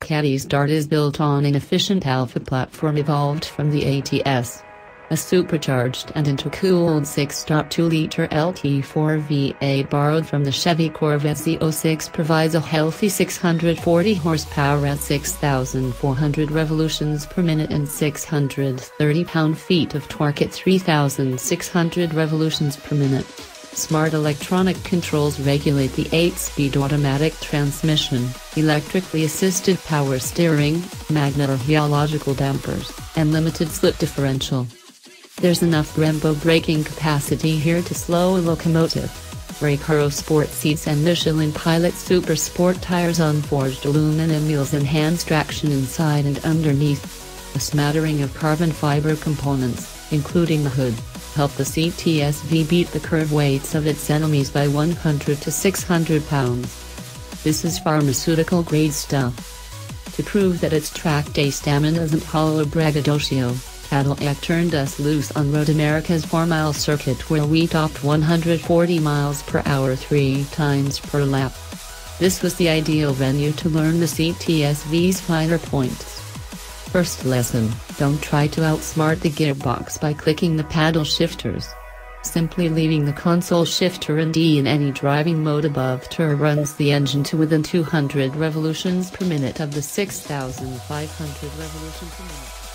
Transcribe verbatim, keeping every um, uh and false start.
Ducati's Dart is built on an efficient Alfa platform evolved from the A T S. A supercharged and intercooled six point two liter L T four V eight borrowed from the Chevy Corvette Z oh six provides a healthy six hundred forty horsepower at six thousand four hundred revolutions per minute and six hundred thirty pound-feet of torque at three thousand six hundred revolutions per minute. Smart electronic controls regulate the eight-speed automatic transmission, electrically assisted power steering, magnet or geological dampers, and limited slip differential. There's enough Brembo braking capacity here to slow a locomotive. Recaro sport seats and Michelin Pilot Super Sport tires on forged aluminum wheels enhance traction inside and underneath. A smattering of carbon fiber components, including the hood, help the C T S V beat the curve weights of its enemies by one hundred to six hundred pounds. This is pharmaceutical grade stuff. To prove that its track day stamina isn't hollow braggadocio, Cadillac turned us loose on Road America's four-mile circuit where we topped one hundred forty miles per hour three times per lap. This was the ideal venue to learn the C T S V's finer points. First lesson: don't try to outsmart the gearbox by clicking the paddle shifters. Simply leaving the console shifter in D in any driving mode above T runs the engine to within two hundred revolutions per minute of the six thousand five hundred revolutions per minute.